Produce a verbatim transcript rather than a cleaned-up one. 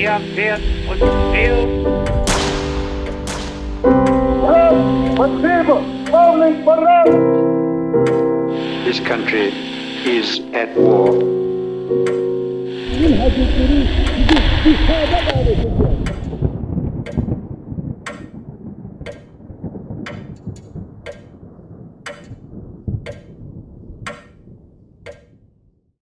Ihr fährt und will. This country is at war.